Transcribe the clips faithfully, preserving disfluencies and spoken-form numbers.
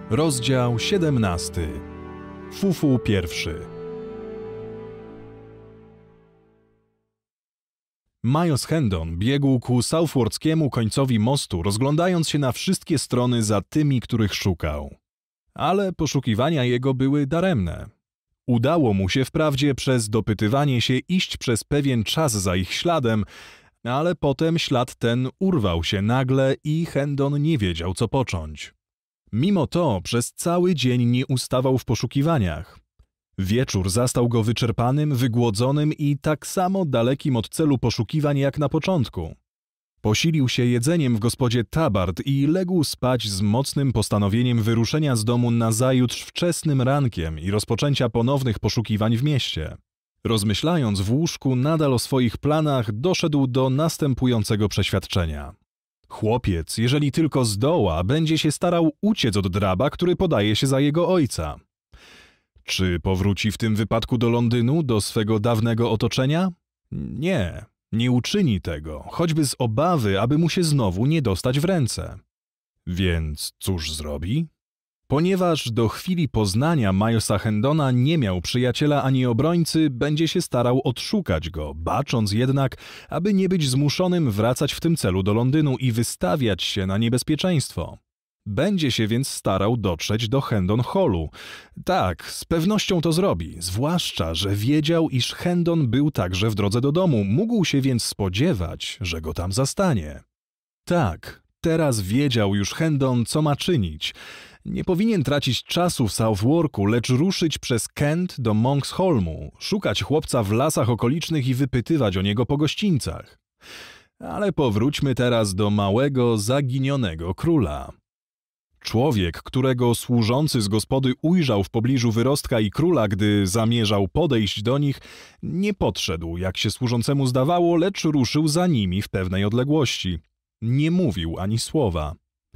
Rozdział siedemnasty. Fufu pierwszy. Miles Hendon biegł ku Southwardzkiemu końcowi mostu, rozglądając się na wszystkie strony za tymi, których szukał. Ale poszukiwania jego były daremne. Udało mu się wprawdzie przez dopytywanie się iść przez pewien czas za ich śladem, ale potem ślad ten urwał się nagle i Hendon nie wiedział, co począć. Mimo to przez cały dzień nie ustawał w poszukiwaniach. Wieczór zastał go wyczerpanym, wygłodzonym i tak samo dalekim od celu poszukiwań jak na początku. Posilił się jedzeniem w gospodzie Tabard i legł spać z mocnym postanowieniem wyruszenia z domu nazajutrz wczesnym rankiem i rozpoczęcia ponownych poszukiwań w mieście. Rozmyślając w łóżku nadal o swoich planach, doszedł do następującego przeświadczenia. Chłopiec, jeżeli tylko zdoła, będzie się starał uciec od draba, który podaje się za jego ojca. Czy powróci w tym wypadku do Londynu, do swego dawnego otoczenia? Nie, nie uczyni tego, choćby z obawy, aby mu się znowu nie dostać w ręce. Więc cóż zrobi? Ponieważ do chwili poznania Milesa Hendona nie miał przyjaciela ani obrońcy, będzie się starał odszukać go, bacząc jednak, aby nie być zmuszonym wracać w tym celu do Londynu i wystawiać się na niebezpieczeństwo. Będzie się więc starał dotrzeć do Hendon Hallu. Tak, z pewnością to zrobi, zwłaszcza, że wiedział, iż Hendon był także w drodze do domu, mógł się więc spodziewać, że go tam zastanie. Tak, teraz wiedział już Hendon, co ma czynić. Nie powinien tracić czasu w Southwarku, lecz ruszyć przez Kent do Monksholmu, szukać chłopca w lasach okolicznych i wypytywać o niego po gościńcach. Ale powróćmy teraz do małego, zaginionego króla. Człowiek, którego służący z gospody ujrzał w pobliżu wyrostka i króla, gdy zamierzał podejść do nich, nie podszedł, jak się służącemu zdawało, lecz ruszył za nimi w pewnej odległości. Nie mówił ani słowa.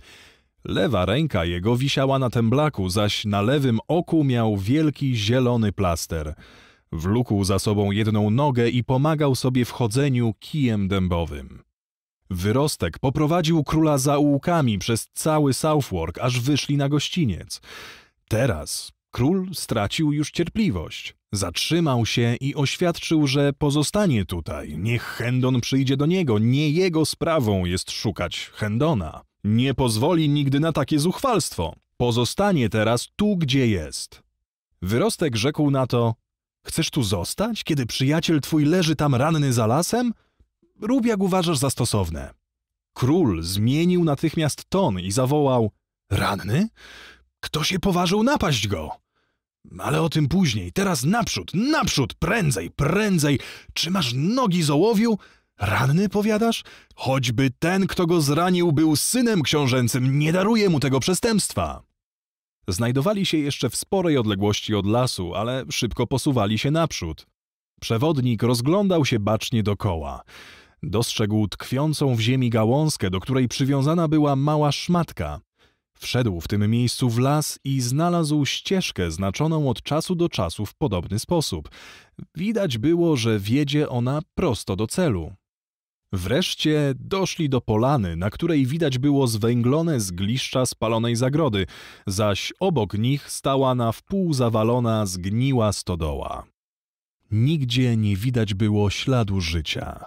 Lewa ręka jego wisiała na temblaku, zaś na lewym oku miał wielki zielony plaster. Wlókł za sobą jedną nogę i pomagał sobie w chodzeniu kijem dębowym. Wyrostek poprowadził króla zaułkami przez cały Southwark, aż wyszli na gościniec. Teraz król stracił już cierpliwość. Zatrzymał się i oświadczył, że pozostanie tutaj. Niech Hendon przyjdzie do niego. Nie jego sprawą jest szukać Hendona. Nie pozwoli nigdy na takie zuchwalstwo. Pozostanie teraz tu, gdzie jest. Wyrostek rzekł na to: chcesz tu zostać, kiedy przyjaciel twój leży tam ranny za lasem? Rób, jak uważasz za stosowne. Król zmienił natychmiast ton i zawołał: ranny? Kto się poważył napaść go? Ale o tym później, teraz naprzód, naprzód, prędzej, prędzej. Czy masz nogi z ołowiu? Ranny, powiadasz? Choćby ten, kto go zranił, był synem książęcym, nie daruje mu tego przestępstwa. Znajdowali się jeszcze w sporej odległości od lasu, ale szybko posuwali się naprzód. Przewodnik rozglądał się bacznie dokoła. Dostrzegł tkwiącą w ziemi gałązkę, do której przywiązana była mała szmatka. Wszedł w tym miejscu w las i znalazł ścieżkę znaczoną od czasu do czasu w podobny sposób. Widać było, że wiedzie ona prosto do celu. Wreszcie doszli do polany, na której widać było zwęglone zgliszcza spalonej zagrody, zaś obok nich stała na wpół zawalona zgniła stodoła. Nigdzie nie widać było śladu życia.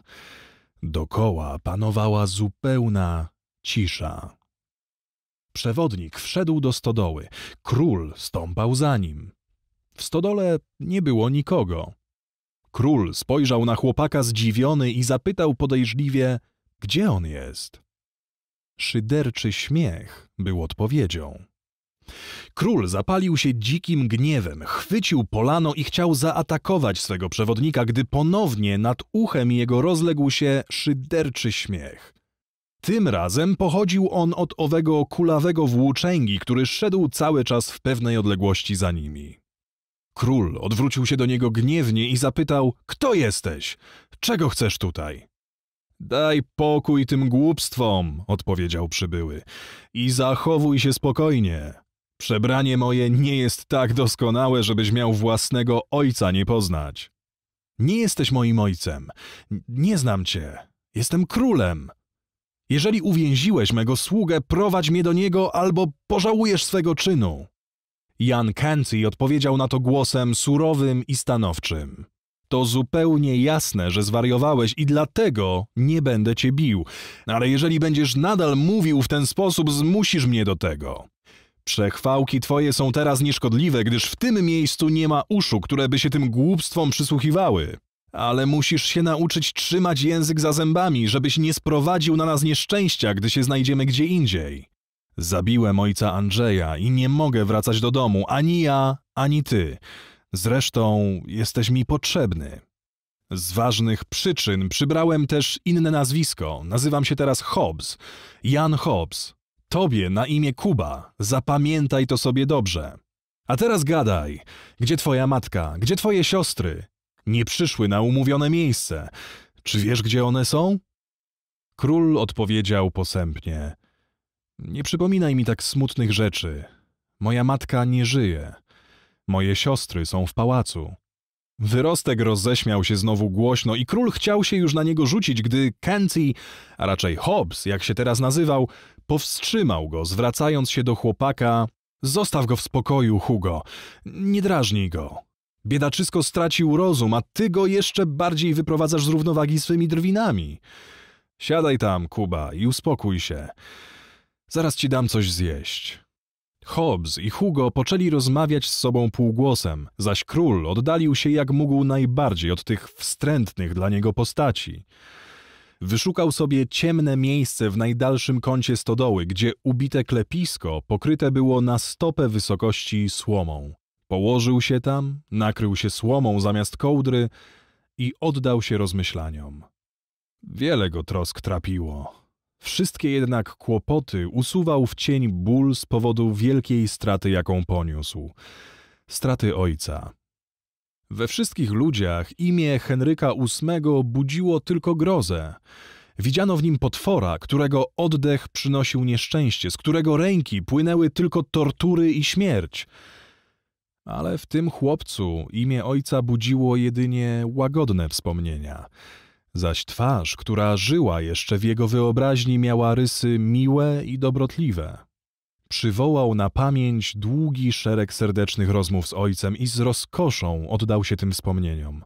Dokoła panowała zupełna cisza. Przewodnik wszedł do stodoły. Król stąpał za nim. W stodole nie było nikogo. Król spojrzał na chłopaka zdziwiony i zapytał podejrzliwie, gdzie on jest. Szyderczy śmiech był odpowiedzią. Król zapalił się dzikim gniewem, chwycił polano i chciał zaatakować swego przewodnika, gdy ponownie nad uchem jego rozległ się szyderczy śmiech. Tym razem pochodził on od owego kulawego włóczęgi, który szedł cały czas w pewnej odległości za nimi. Król odwrócił się do niego gniewnie i zapytał: kto jesteś? Czego chcesz tutaj? Daj pokój tym głupstwom, odpowiedział przybyły, i zachowuj się spokojnie. Przebranie moje nie jest tak doskonałe, żebyś miał własnego ojca nie poznać. Nie jesteś moim ojcem. Nie znam cię. Jestem królem. Jeżeli uwięziłeś mego sługę, prowadź mnie do niego, albo pożałujesz swego czynu. Jan Canty odpowiedział na to głosem surowym i stanowczym. To zupełnie jasne, że zwariowałeś i dlatego nie będę cię bił, ale jeżeli będziesz nadal mówił w ten sposób, zmusisz mnie do tego. Przechwałki twoje są teraz nieszkodliwe, gdyż w tym miejscu nie ma uszu, które by się tym głupstwom przysłuchiwały. Ale musisz się nauczyć trzymać język za zębami, żebyś nie sprowadził na nas nieszczęścia, gdy się znajdziemy gdzie indziej. Zabiłem ojca Andrzeja i nie mogę wracać do domu, ani ja, ani ty. Zresztą jesteś mi potrzebny. Z ważnych przyczyn przybrałem też inne nazwisko. Nazywam się teraz Hobbs. Jan Hobbs. Tobie na imię Kuba. Zapamiętaj to sobie dobrze. A teraz gadaj. Gdzie twoja matka? Gdzie twoje siostry? Nie przyszły na umówione miejsce. Czy wiesz, gdzie one są? Król odpowiedział posępnie. Nie przypominaj mi tak smutnych rzeczy. Moja matka nie żyje. Moje siostry są w pałacu. Wyrostek roześmiał się znowu głośno i król chciał się już na niego rzucić, gdy Canty, a raczej Hobbs, jak się teraz nazywał, powstrzymał go, zwracając się do chłopaka. Zostaw go w spokoju, Hugo. Nie drażnij go. Biedaczysko stracił rozum, a ty go jeszcze bardziej wyprowadzasz z równowagi swymi drwinami. Siadaj tam, Kuba, i uspokój się. Zaraz ci dam coś zjeść. Hobbs i Hugo poczęli rozmawiać z sobą półgłosem, zaś król oddalił się jak mógł najbardziej od tych wstrętnych dla niego postaci. Wyszukał sobie ciemne miejsce w najdalszym kącie stodoły, gdzie ubite klepisko pokryte było na stopę wysokości słomą. Położył się tam, nakrył się słomą zamiast kołdry i oddał się rozmyślaniom. Wiele go trosk trapiło. Wszystkie jednak kłopoty usuwał w cień ból z powodu wielkiej straty, jaką poniósł. Straty ojca. We wszystkich ludziach imię Henryka ósmego budziło tylko grozę. Widziano w nim potwora, którego oddech przynosił nieszczęście, z którego ręki płynęły tylko tortury i śmierć. Ale w tym chłopcu imię ojca budziło jedynie łagodne wspomnienia, zaś twarz, która żyła jeszcze w jego wyobraźni, miała rysy miłe i dobrotliwe. Przywołał na pamięć długi szereg serdecznych rozmów z ojcem i z rozkoszą oddał się tym wspomnieniom.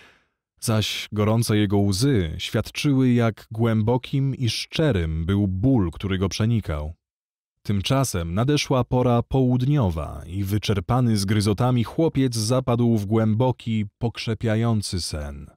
Zaś gorące jego łzy świadczyły, jak głębokim i szczerym był ból, który go przenikał. Tymczasem nadeszła pora południowa i wyczerpany zgryzotami chłopiec zapadł w głęboki, pokrzepiający sen.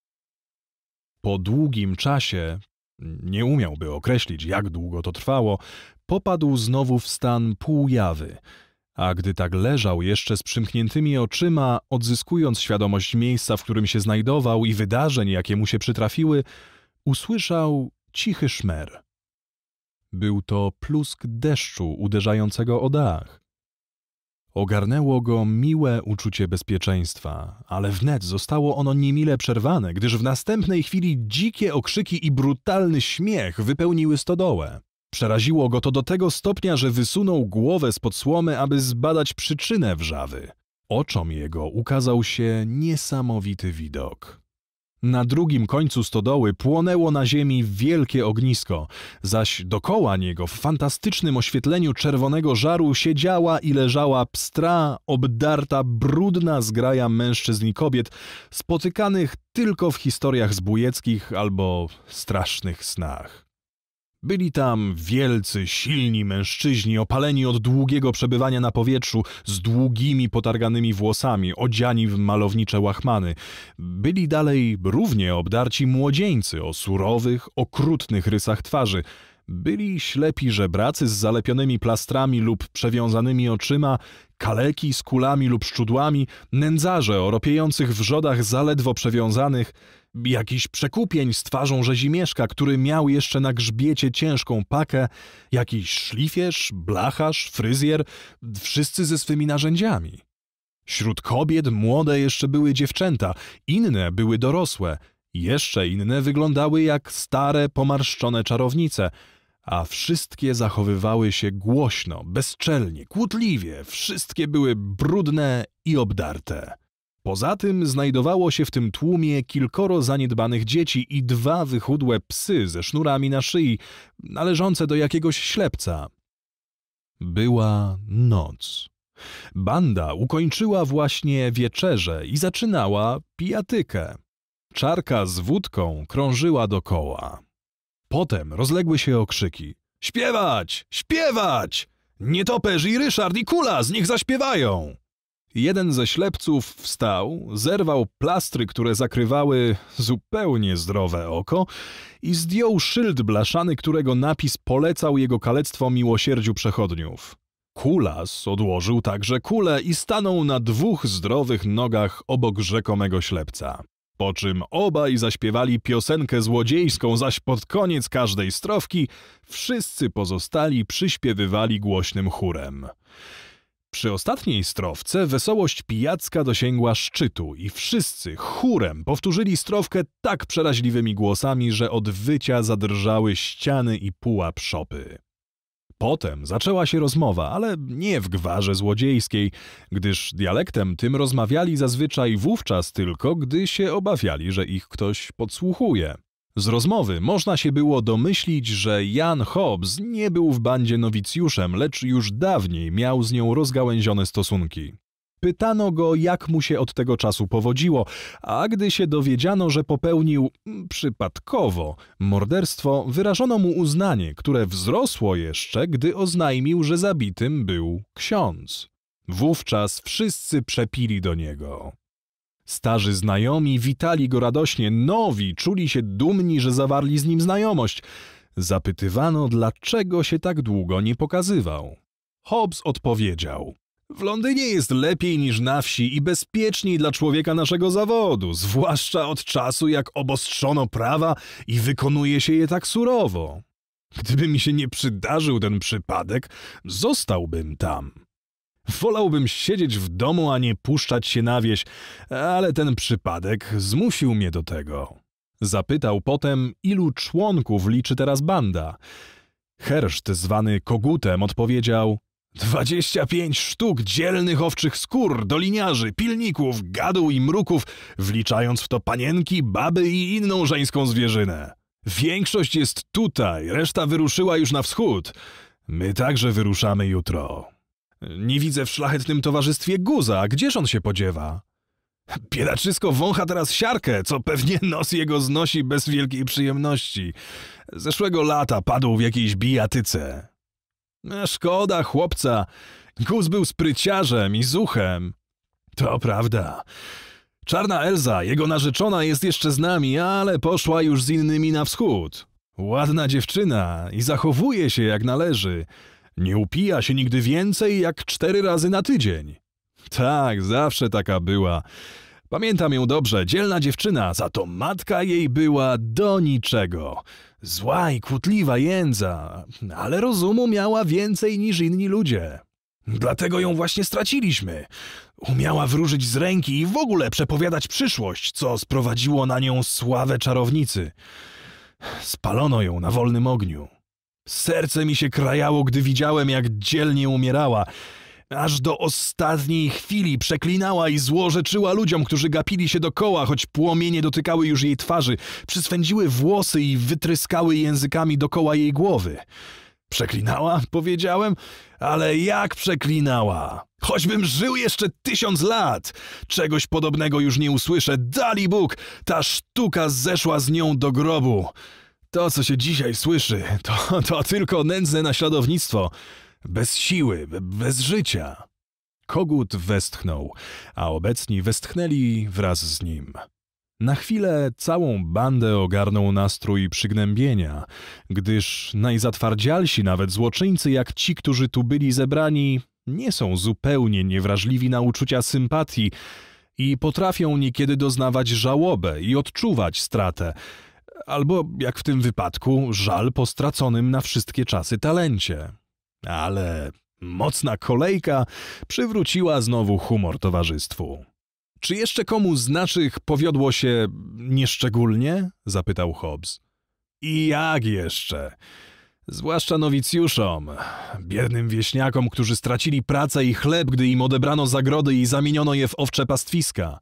Po długim czasie, nie umiałby określić, jak długo to trwało, popadł znowu w stan półjawy, a gdy tak leżał jeszcze z przymkniętymi oczyma, odzyskując świadomość miejsca, w którym się znajdował i wydarzeń, jakie mu się przytrafiły, usłyszał cichy szmer. Był to plusk deszczu uderzającego o dach. Ogarnęło go miłe uczucie bezpieczeństwa, ale wnet zostało ono niemile przerwane, gdyż w następnej chwili dzikie okrzyki i brutalny śmiech wypełniły stodołę. Przeraziło go to do tego stopnia, że wysunął głowę spod słomy, aby zbadać przyczynę wrzawy. Oczom jego ukazał się niesamowity widok. Na drugim końcu stodoły płonęło na ziemi wielkie ognisko, zaś dokoła niego w fantastycznym oświetleniu czerwonego żaru siedziała i leżała pstra, obdarta, brudna zgraja mężczyzn i kobiet, spotykanych tylko w historiach zbójeckich albo strasznych snach. Byli tam wielcy, silni mężczyźni, opaleni od długiego przebywania na powietrzu, z długimi, potarganymi włosami, odziani w malownicze łachmany. Byli dalej równie obdarci młodzieńcy o surowych, okrutnych rysach twarzy. Byli ślepi żebracy z zalepionymi plastrami lub przewiązanymi oczyma, kaleki z kulami lub szczudłami, nędzarze o ropiejących wrzodach zaledwo przewiązanych, jakiś przekupień z twarzą rzezimieszka, który miał jeszcze na grzbiecie ciężką pakę, jakiś szlifierz, blacharz, fryzjer, wszyscy ze swymi narzędziami. Wśród kobiet młode jeszcze były dziewczęta, inne były dorosłe, jeszcze inne wyglądały jak stare, pomarszczone czarownice, a wszystkie zachowywały się głośno, bezczelnie, kłótliwie, wszystkie były brudne i obdarte. Poza tym znajdowało się w tym tłumie kilkoro zaniedbanych dzieci i dwa wychudłe psy ze sznurami na szyi, należące do jakiegoś ślepca. Była noc. Banda ukończyła właśnie wieczerzę i zaczynała pijatykę. Czarka z wódką krążyła dokoła. Potem rozległy się okrzyki. Śpiewać! Śpiewać! Nietoperz i Ryszard i Kulas, niech zaśpiewają! Jeden ze ślepców wstał, zerwał plastry, które zakrywały zupełnie zdrowe oko i zdjął szyld blaszany, którego napis polecał jego kalectwo miłosierdziu przechodniów. Kulas odłożył także kulę i stanął na dwóch zdrowych nogach obok rzekomego ślepca. Po czym obaj zaśpiewali piosenkę złodziejską, zaś pod koniec każdej strofki wszyscy pozostali przyśpiewywali głośnym chórem. Przy ostatniej strofce wesołość pijacka dosięgła szczytu i wszyscy chórem powtórzyli strofkę tak przeraźliwymi głosami, że od wycia zadrżały ściany i pułap szopy. Potem zaczęła się rozmowa, ale nie w gwarze złodziejskiej, gdyż dialektem tym rozmawiali zazwyczaj wówczas tylko, gdy się obawiali, że ich ktoś podsłuchuje. Z rozmowy można się było domyślić, że Jan Hobbs nie był w bandzie nowicjuszem, lecz już dawniej miał z nią rozgałęzione stosunki. Pytano go, jak mu się od tego czasu powodziło, a gdy się dowiedziano, że popełnił przypadkowo morderstwo, wyrażono mu uznanie, które wzrosło jeszcze, gdy oznajmił, że zabitym był ksiądz. Wówczas wszyscy przepili do niego. Starzy znajomi witali go radośnie, nowi czuli się dumni, że zawarli z nim znajomość. Zapytywano, dlaczego się tak długo nie pokazywał. Hobbs odpowiedział: w Londynie jest lepiej niż na wsi i bezpieczniej dla człowieka naszego zawodu, zwłaszcza od czasu, jak obostrzono prawa i wykonuje się je tak surowo. Gdyby mi się nie przydarzył ten przypadek, zostałbym tam. Wolałbym siedzieć w domu, a nie puszczać się na wieś, ale ten przypadek zmusił mnie do tego. Zapytał potem, ilu członków liczy teraz banda. Herszt, zwany Kogutem, odpowiedział: dwadzieścia pięć sztuk dzielnych owczych skór, doliniarzy, pilników, gadół i mruków, wliczając w to panienki, baby i inną żeńską zwierzynę. Większość jest tutaj, reszta wyruszyła już na wschód. My także wyruszamy jutro. Nie widzę w szlachetnym towarzystwie guza, gdzież on się podziewa? Biedaczysko wącha teraz siarkę, co pewnie nos jego znosi bez wielkiej przyjemności. Zeszłego lata padł w jakiejś bijatyce. Szkoda chłopca, guz był spryciarzem i zuchem. To prawda. Czarna Elza, jego narzeczona, jest jeszcze z nami, ale poszła już z innymi na wschód. Ładna dziewczyna i zachowuje się jak należy. Nie upija się nigdy więcej jak cztery razy na tydzień. Tak, zawsze taka była. Pamiętam ją dobrze, dzielna dziewczyna, za to matka jej była do niczego. Zła i kłótliwa jędza, ale rozumu miała więcej niż inni ludzie. Dlatego ją właśnie straciliśmy. Umiała wróżyć z ręki i w ogóle przepowiadać przyszłość, co sprowadziło na nią sławę czarownicy. Spalono ją na wolnym ogniu. Serce mi się krajało, gdy widziałem, jak dzielnie umierała. Aż do ostatniej chwili przeklinała i złorzeczyła ludziom, którzy gapili się dokoła, choć płomienie dotykały już jej twarzy, przyswędziły włosy i wytryskały językami dokoła jej głowy. Przeklinała? Powiedziałem. Ale jak przeklinała? Choćbym żył jeszcze tysiąc lat! Czegoś podobnego już nie usłyszę. Dali Bóg! Ta sztuka zeszła z nią do grobu. To, co się dzisiaj słyszy, to, to tylko nędzne naśladownictwo. Bez siły, bez życia. Kogut westchnął, a obecni westchnęli wraz z nim. Na chwilę całą bandę ogarnął nastrój przygnębienia, gdyż najzatwardzialsi nawet złoczyńcy jak ci, którzy tu byli zebrani, nie są zupełnie niewrażliwi na uczucia sympatii i potrafią niekiedy doznawać żałobę i odczuwać stratę, albo, jak w tym wypadku, żal po straconym na wszystkie czasy talencie. Ale mocna kolejka przywróciła znowu humor towarzystwu. Czy jeszcze komu z naszych powiodło się nieszczególnie? Zapytał Hobbs. I jak jeszcze? Zwłaszcza nowicjuszom, biednym wieśniakom, którzy stracili pracę i chleb, gdy im odebrano zagrody i zamieniono je w owcze pastwiska.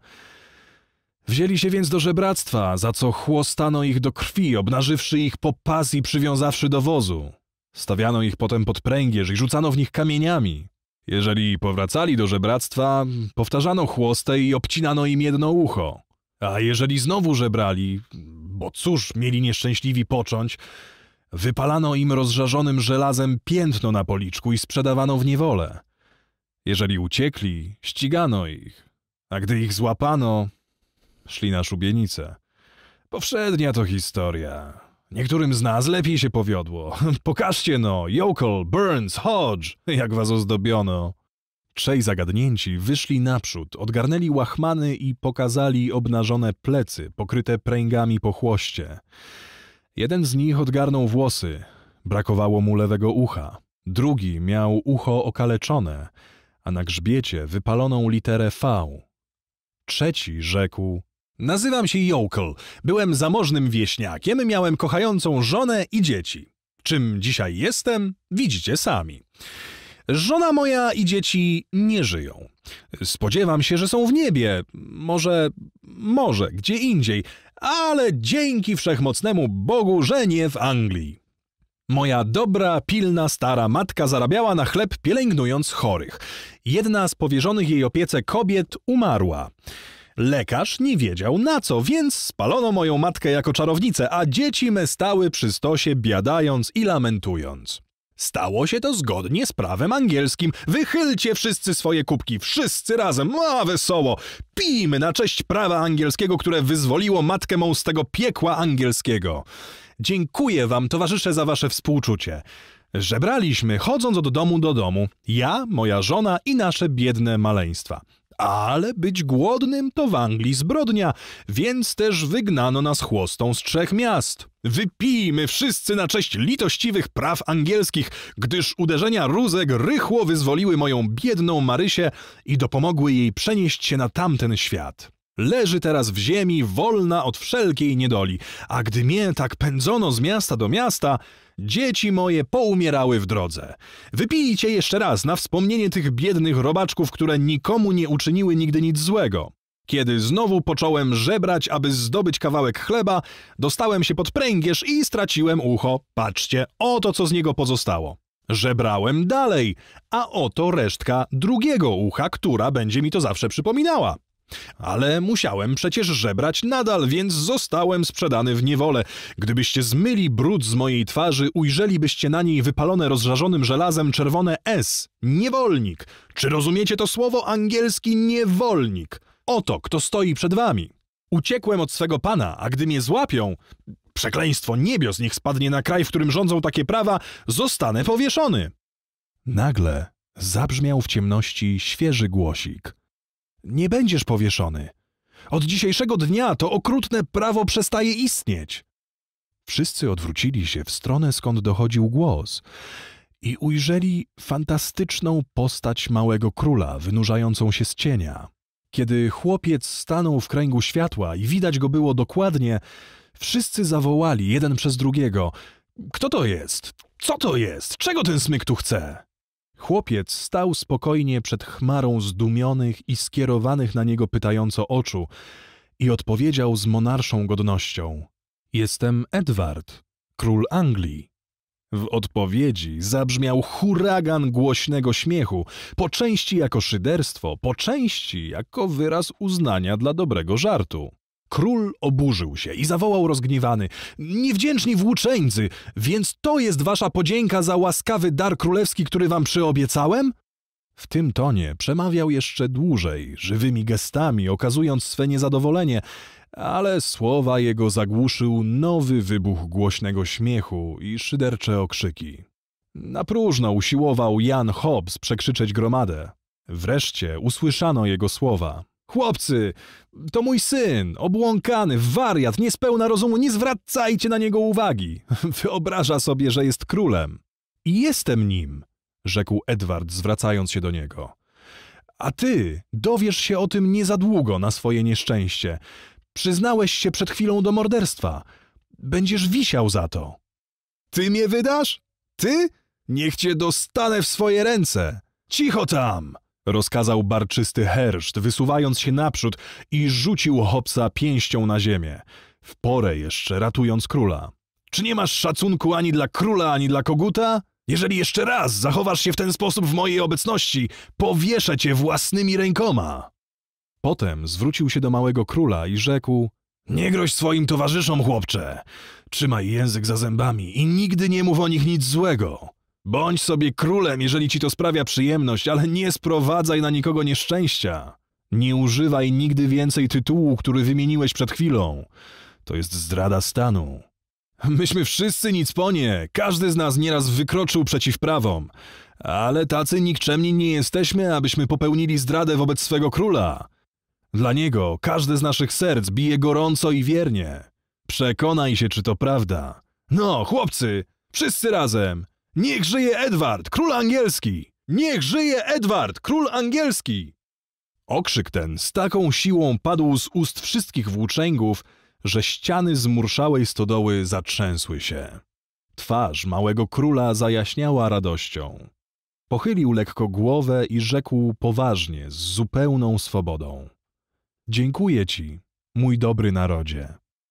Wzięli się więc do żebractwa, za co chłostano ich do krwi, obnażywszy ich po pas i przywiązawszy do wozu. Stawiano ich potem pod pręgierz i rzucano w nich kamieniami. Jeżeli powracali do żebractwa, powtarzano chłostę i obcinano im jedno ucho. A jeżeli znowu żebrali, bo cóż mieli nieszczęśliwi począć, wypalano im rozżarzonym żelazem piętno na policzku i sprzedawano w niewolę. Jeżeli uciekli, ścigano ich, a gdy ich złapano, szli na szubienicę. Powszednia to historia. Niektórym z nas lepiej się powiodło. Pokażcie no, Yokel, Burns, Hodge, jak was ozdobiono. Trzej zagadnięci wyszli naprzód, odgarnęli łachmany i pokazali obnażone plecy, pokryte pręgami po chłoście. Jeden z nich odgarnął włosy, brakowało mu lewego ucha. Drugi miał ucho okaleczone, a na grzbiecie wypaloną literę V. Trzeci rzekł: nazywam się Yokel, byłem zamożnym wieśniakiem, miałem kochającą żonę i dzieci. Czym dzisiaj jestem, widzicie sami. Żona moja i dzieci nie żyją. Spodziewam się, że są w niebie, może, może gdzie indziej, ale dzięki wszechmocnemu Bogu, że nie w Anglii. Moja dobra, pilna, stara matka zarabiała na chleb pielęgnując chorych. Jedna z powierzonych jej opiece kobiet umarła. Lekarz nie wiedział na co, więc spalono moją matkę jako czarownicę, a dzieci me stały przy stosie biadając i lamentując. Stało się to zgodnie z prawem angielskim. Wychylcie wszyscy swoje kubki, wszyscy razem, a wesoło. Pijmy na cześć prawa angielskiego, które wyzwoliło matkę mą z tego piekła angielskiego. Dziękuję wam, towarzysze, za wasze współczucie. Żebraliśmy, chodząc od domu do domu. Ja, moja żona i nasze biedne maleństwa. Ale być głodnym to w Anglii zbrodnia, więc też wygnano nas chłostą z trzech miast. Wypijmy wszyscy na cześć litościwych praw angielskich, gdyż uderzenia rózek rychło wyzwoliły moją biedną Marysię i dopomogły jej przenieść się na tamten świat. Leży teraz w ziemi, wolna od wszelkiej niedoli, a gdy mnie tak pędzono z miasta do miasta, dzieci moje poumierały w drodze. Wypijcie jeszcze raz na wspomnienie tych biednych robaczków, które nikomu nie uczyniły nigdy nic złego. Kiedy znowu począłem żebrać, aby zdobyć kawałek chleba, dostałem się pod pręgierz i straciłem ucho. Patrzcie, oto co z niego pozostało. Żebrałem dalej, a oto resztka drugiego ucha, która będzie mi to zawsze przypominała. Ale musiałem przecież żebrać nadal, więc zostałem sprzedany w niewolę. Gdybyście zmyli brud z mojej twarzy, ujrzelibyście na niej wypalone rozżarzonym żelazem czerwone S. Niewolnik. Czy rozumiecie to słowo? Angielski niewolnik. Oto, kto stoi przed wami. Uciekłem od swego pana, a gdy mnie złapią, przekleństwo niebios niech spadnie na kraj, w którym rządzą takie prawa, zostanę powieszony. Nagle zabrzmiał w ciemności świeży głosik. Nie będziesz powieszony. Od dzisiejszego dnia to okrutne prawo przestaje istnieć. Wszyscy odwrócili się w stronę, skąd dochodził głos i ujrzeli fantastyczną postać małego króla wynurzającą się z cienia. Kiedy chłopiec stanął w kręgu światła i widać go było dokładnie, wszyscy zawołali jeden przez drugiego: kto to jest? Co to jest? Czego ten smyk tu chce? Chłopiec stał spokojnie przed chmarą zdumionych i skierowanych na niego pytająco oczu i odpowiedział z monarszą godnością: jestem Edward, król Anglii. W odpowiedzi zabrzmiał huragan głośnego śmiechu, po części jako szyderstwo, po części jako wyraz uznania dla dobrego żartu. Król oburzył się i zawołał rozgniewany: niewdzięczni włóczeńcy, więc to jest wasza podzięka za łaskawy dar królewski, który wam przyobiecałem? W tym tonie przemawiał jeszcze dłużej, żywymi gestami, okazując swe niezadowolenie, ale słowa jego zagłuszył nowy wybuch głośnego śmiechu i szydercze okrzyki. Na próżno usiłował Jan Hobbs przekrzyczeć gromadę. Wreszcie usłyszano jego słowa. Chłopcy, to mój syn, obłąkany, wariat, niespełna rozumu, nie zwracajcie na niego uwagi. Wyobraża sobie, że jest królem. I jestem nim, rzekł Edward, zwracając się do niego. A ty dowiesz się o tym nie za długo na swoje nieszczęście. Przyznałeś się przed chwilą do morderstwa. Będziesz wisiał za to. Ty mnie wydasz? Ty? Niech cię dostanę w swoje ręce. Cicho tam! Rozkazał barczysty herszt, wysuwając się naprzód i rzucił Hopsa pięścią na ziemię, w porę jeszcze ratując króla. Czy nie masz szacunku ani dla króla, ani dla koguta? Jeżeli jeszcze raz zachowasz się w ten sposób w mojej obecności, powieszę cię własnymi rękoma. Potem zwrócił się do małego króla i rzekł: nie groź swoim towarzyszom, chłopcze. Trzymaj język za zębami i nigdy nie mów o nich nic złego. Bądź sobie królem, jeżeli ci to sprawia przyjemność, ale nie sprowadzaj na nikogo nieszczęścia. Nie używaj nigdy więcej tytułu, który wymieniłeś przed chwilą. To jest zdrada stanu. Myśmy wszyscy nic po nie, każdy z nas nieraz wykroczył przeciw prawom, ale tacy nikczemni nie jesteśmy, abyśmy popełnili zdradę wobec swego króla. Dla niego każde z naszych serc bije gorąco i wiernie. Przekonaj się, czy to prawda. No, chłopcy, wszyscy razem. Niech żyje Edward, król angielski! Niech żyje Edward, król angielski! Okrzyk ten z taką siłą padł z ust wszystkich włóczęgów, że ściany zmurszałej stodoły zatrzęsły się. Twarz małego króla zajaśniała radością. Pochylił lekko głowę i rzekł poważnie, z zupełną swobodą: dziękuję ci, mój dobry narodzie.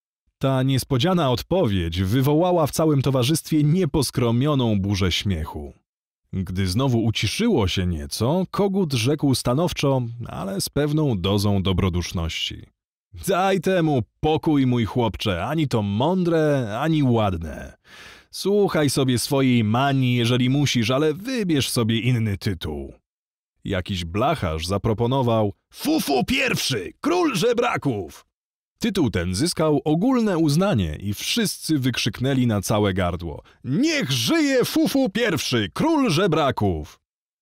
Ta niespodziana odpowiedź wywołała w całym towarzystwie nieposkromioną burzę śmiechu. Gdy znowu uciszyło się nieco, kogut rzekł stanowczo, ale z pewną dozą dobroduszności: daj temu pokój, mój chłopcze, ani to mądre, ani ładne. Słuchaj sobie swojej manii, jeżeli musisz, ale wybierz sobie inny tytuł. Jakiś blacharz zaproponował: Fufu pierwszy, król żebraków! Tytuł ten zyskał ogólne uznanie i wszyscy wykrzyknęli na całe gardło: niech żyje Fufu pierwszy, król żebraków!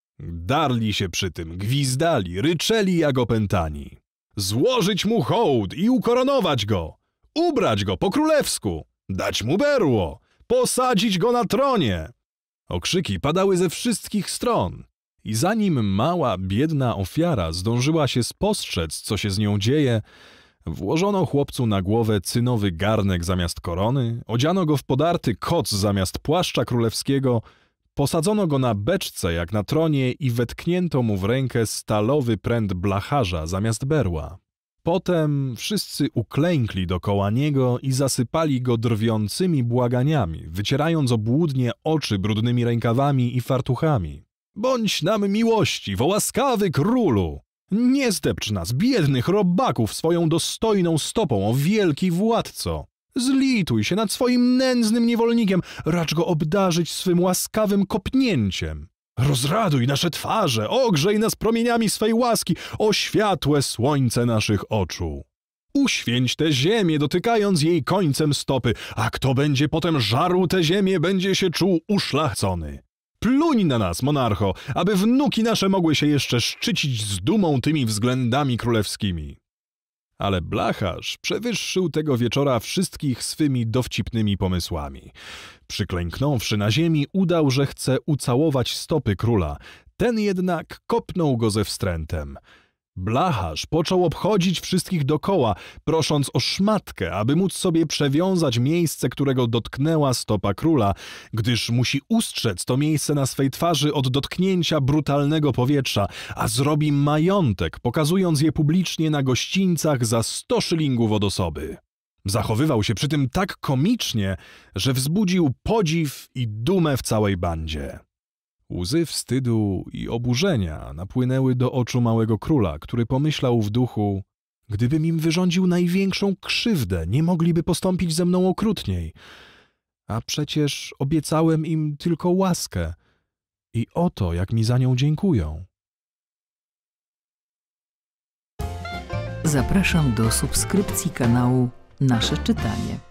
Darli się przy tym, gwizdali, ryczeli jak opętani. Złożyć mu hołd i ukoronować go, ubrać go po królewsku, dać mu berło, posadzić go na tronie. Okrzyki padały ze wszystkich stron i zanim mała, biedna ofiara zdążyła się spostrzec, co się z nią dzieje, włożono chłopcu na głowę cynowy garnek zamiast korony, odziano go w podarty koc zamiast płaszcza królewskiego, posadzono go na beczce jak na tronie i wetknięto mu w rękę stalowy pręt blacharza zamiast berła. Potem wszyscy uklękli dokoła niego i zasypali go drwiącymi błaganiami, wycierając obłudnie oczy brudnymi rękawami i fartuchami. Bądź nam miłościw, o łaskawy królu! Nie zdepcz nas, biednych robaków, swoją dostojną stopą, o wielki władco! Zlituj się nad swoim nędznym niewolnikiem, racz go obdarzyć swym łaskawym kopnięciem. Rozraduj nasze twarze, ogrzej nas promieniami swej łaski, o światłe słońce naszych oczu. Uświęć tę ziemię, dotykając jej końcem stopy, a kto będzie potem żarł tę ziemię, będzie się czuł uszlachcony. Pluń na nas, monarcho, aby wnuki nasze mogły się jeszcze szczycić z dumą tymi względami królewskimi. Ale blacharz przewyższył tego wieczora wszystkich swymi dowcipnymi pomysłami. Przyklęknąwszy na ziemi, udał, że chce ucałować stopy króla. Ten jednak kopnął go ze wstrętem. Blacharz począł obchodzić wszystkich dokoła, prosząc o szmatkę, aby móc sobie przewiązać miejsce, którego dotknęła stopa króla, gdyż musi ustrzec to miejsce na swej twarzy od dotknięcia brutalnego powietrza, a zrobi majątek, pokazując je publicznie na gościńcach za sto szylingów od osoby. Zachowywał się przy tym tak komicznie, że wzbudził podziw i dumę w całej bandzie. Łzy wstydu i oburzenia napłynęły do oczu małego króla, który pomyślał w duchu: gdybym im wyrządził największą krzywdę, nie mogliby postąpić ze mną okrutniej. A przecież obiecałem im tylko łaskę i oto jak mi za nią dziękują. Zapraszam do subskrypcji kanału Nasze Czytanie.